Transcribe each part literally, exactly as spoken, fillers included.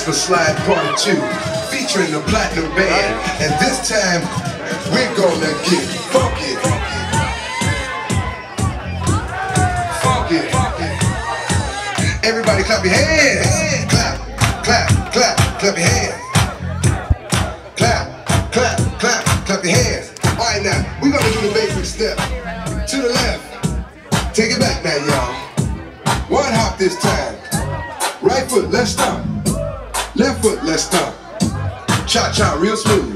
for Slide Part two, featuring the Platinum Band. And this time, we're gonna get funky. Funky. Everybody clap your hands. Clap, clap, clap, clap your hands. Clap, clap, clap, clap your hands. All right, now, we're gonna do the basic step. To the left. Take it back now, y'all. One hop this time. Right foot, let's stomp. Left foot, let's stomp. Cha-cha, real smooth.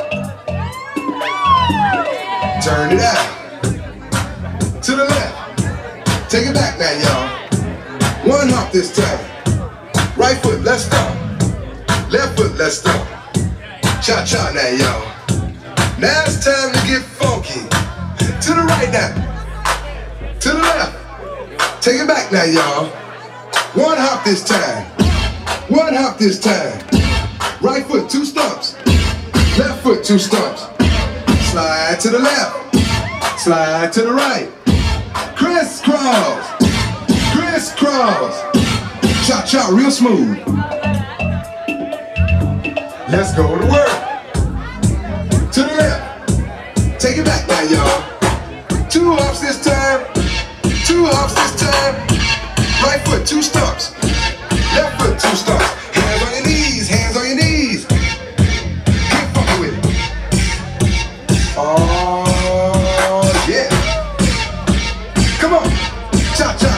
Turn it out. To the left. Take it back now, y'all. One hop this time. Right foot, let's stomp. Left foot, let's stomp. Cha-cha now, y'all. Now it's time to get funky. To the right now. To the left. Take it back now, y'all. One hop this time. One hop this time. Right foot, two stumps. Left foot, two stumps. Slide to the left. Slide to the right. Crisscross. Crisscross. Cha-cha, real smooth. Let's go to work. To the left. Take it back now, y'all. Two hops this time. Two hops this time. Right foot, two stumps. Left foot, two stumps. Hands on your knees, hands on your knees. Get funky with it. Oh, yeah. Come on. Cha-cha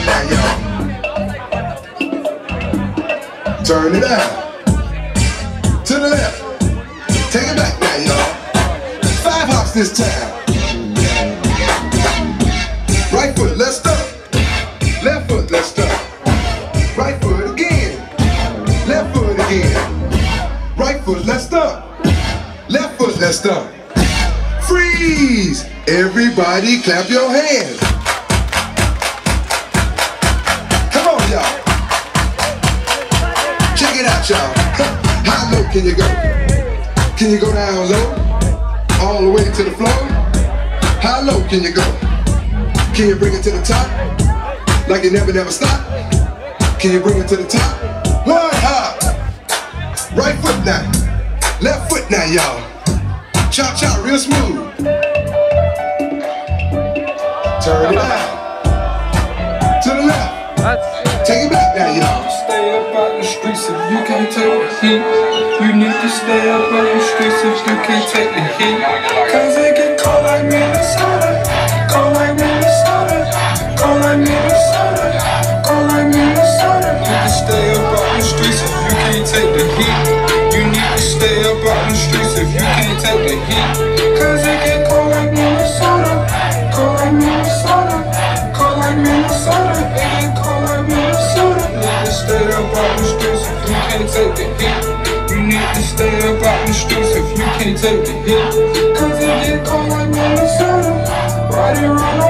now, y'all. Turn it out. To the left. Take it back now, y'all. Five hops this time. Right foot, let's stomp. Left foot, let's stomp. Right foot again. Left foot again. Right foot, let's stomp. Left foot, let's stomp. Freeze! Everybody clap your hands. Come on, y'all. Check it out, y'all. How low can you go? Can you go down low? All the way to the floor? How low can you go? Can you bring it to the top? Like you never, never stop? Can you bring it to the top? One hop. Right foot now. Left foot now, y'all. Cha-cha, real smooth. Turn it out. To the left. Take it back now, y'all. Stay up out the streets if you can't take the heat. You need to stay up out the streets if you can't take the heat. Cause it get cold like Minnesota. Cold like Minnesota. Cold like Minnesota. Cold like Minnesota. You need to stay up out the streets if you can't take the heat. You need to stay up out the streets if you can't take the heat. Cause it get cold like Minnesota. Cold like Minnesota. Cold like Minnesota. It get cold like Minnesota. You need to stay up out the streets if you can't take the heat. You need to stay up out the streets if you can't take the heat. Cause it get cold like Minnesota. Riding around